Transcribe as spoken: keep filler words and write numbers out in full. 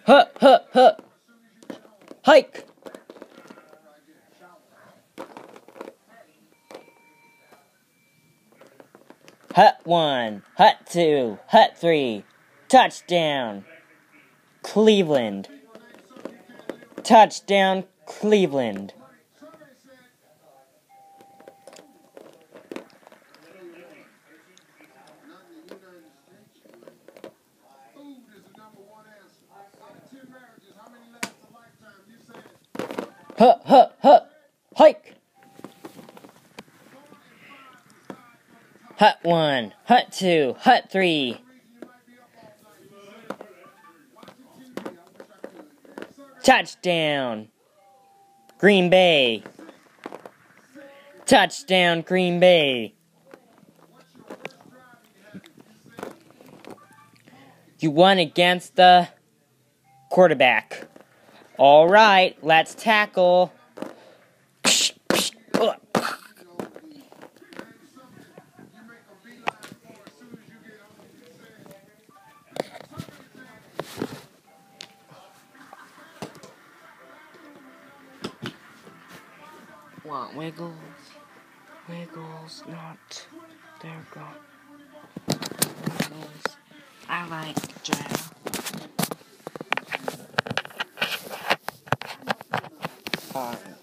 Huh, huh, huh. Hike. Hut one, hut two, hut three. Touchdown, Cleveland. Touchdown, Cleveland. Huh, huh, huh. Hike. Hut one, hut two, hut three. Touchdown, Green Bay. Touchdown, Green Bay. You won against the quarterback. All right, let's tackle. Want wiggles? Wiggles, not. There we go. Wiggles. I like jazz. Alright.